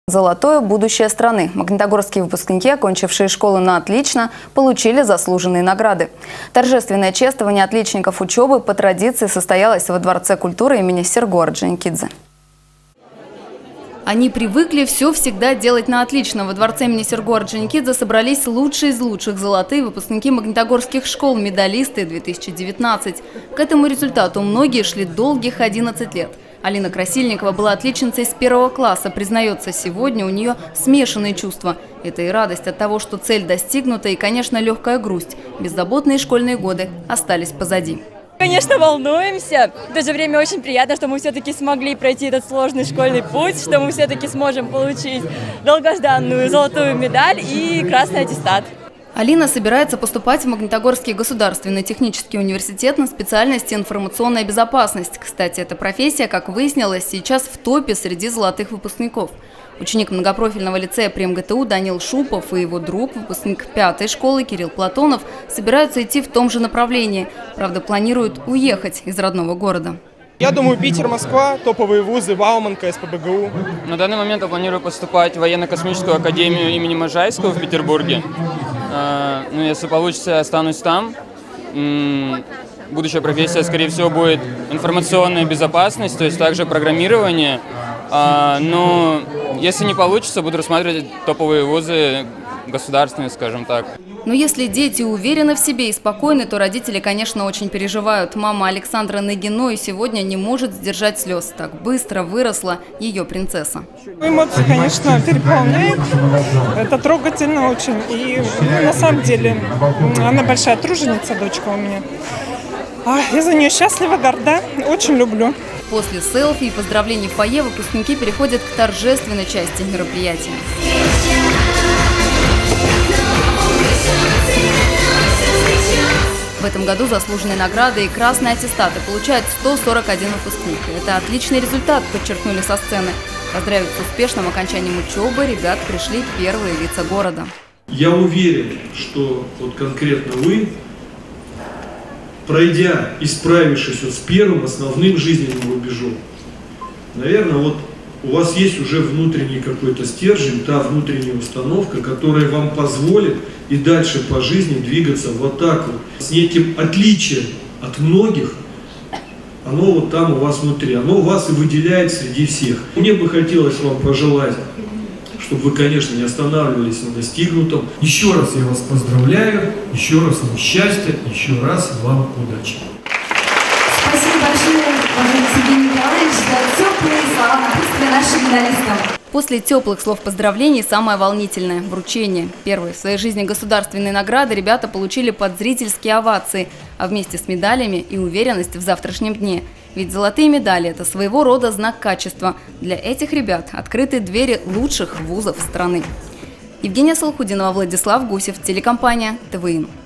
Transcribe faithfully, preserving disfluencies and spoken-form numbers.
Золотое будущее страны. Магнитогорские выпускники, окончившие школу на отлично, получили заслуженные награды. Торжественное чествование отличников учебы по традиции состоялось во Дворце культуры имени Серго Орджоникидзе. Они привыкли все всегда делать на отлично. Во дворце имени Серго Орджоникидзе собрались лучшие из лучших золотые выпускники магнитогорских школ, медалисты две тысячи девятнадцать. К этому результату многие шли долгих одиннадцать лет. Алина Красильникова была отличницей с первого класса. Признается, сегодня у нее смешанные чувства. Это и радость от того, что цель достигнута, и, конечно, легкая грусть. Беззаботные школьные годы остались позади. Конечно, волнуемся. В то же время очень приятно, что мы все-таки смогли пройти этот сложный школьный путь, что мы все-таки сможем получить долгожданную золотую медаль и красный аттестат. Алина собирается поступать в Магнитогорский государственный технический университет на специальности информационная безопасность. Кстати, эта профессия, как выяснилось, сейчас в топе среди золотых выпускников. Ученик многопрофильного лицея при эм гэ тэ у Данил Шупов и его друг, выпускник пятой школы Кирилл Платонов, собираются идти в том же направлении. Правда, планируют уехать из родного города. Я думаю, Питер, Москва, топовые вузы, Бауманка, эс пэ бэ гэ у. На данный момент я планирую поступать в военно-космическую академию имени Можайского в Петербурге. Ну, если получится, я останусь там. Будущая профессия, скорее всего, будет информационная безопасность, то есть также программирование. Но если не получится, буду рассматривать топовые вузы государственные, скажем так. Но если дети уверены в себе и спокойны, то родители, конечно, очень переживают. Мама Александра Нагиной сегодня не может сдержать слез. Так быстро выросла ее принцесса. Эмоции, конечно, переполняют. Это трогательно очень. И ну, на самом деле она большая труженица, дочка у меня. А, я за нее счастлива, горда, очень люблю. После селфи и поздравлений в фойе выпускники переходят к торжественной части мероприятия. В этом году заслуженные награды и красные аттестаты получают сто сорок один выпускник. Это отличный результат, подчеркнули со сцены. Поздравить с успешным окончанием учебы ребят пришли первые лица города. Я уверен, что вот конкретно вы, пройдя и справившись вот с первым основным жизненным рубежом, наверное, вот у вас есть уже внутренний какой-то стержень, та внутренняя установка, которая вам позволит и дальше по жизни двигаться вот так вот, с неким отличием от многих. Оно вот там у вас внутри, оно вас и выделяет среди всех. Мне бы хотелось вам пожелать, чтобы вы, конечно, не останавливались на достигнутом. Еще раз я вас поздравляю, еще раз вам счастья, еще раз вам удачи. Спасибо большое, уважаемый Сергей Николаевич, за теплые слова напутствия нашим медалистам. После теплых слов поздравлений самое волнительное – вручение. Первые в своей жизни государственные награды ребята получили под зрительские овации, а вместе с медалями и уверенность в завтрашнем дне. Ведь золотые медали – это своего рода знак качества. Для этих ребят открыты двери лучших вузов страны. Евгения Салхудинова, Владислав Гусев, телекомпания тэ вэ эн.